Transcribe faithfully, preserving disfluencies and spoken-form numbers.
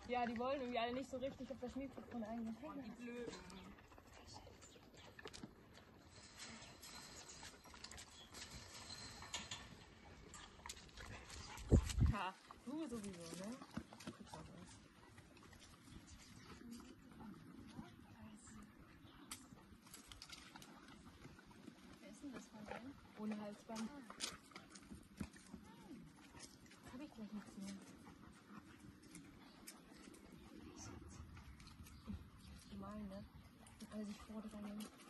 Ja, die wollen irgendwie alle nicht so richtig auf das Mikrofon eingehen. Oh, die Blöden. Ja, du sowieso, ne? Wer ist denn das von denen? Ohne Halsband. Jetzt hab ich gleich nichts mehr. Das ist gemein, ne? Wenn alle sich vordrängen.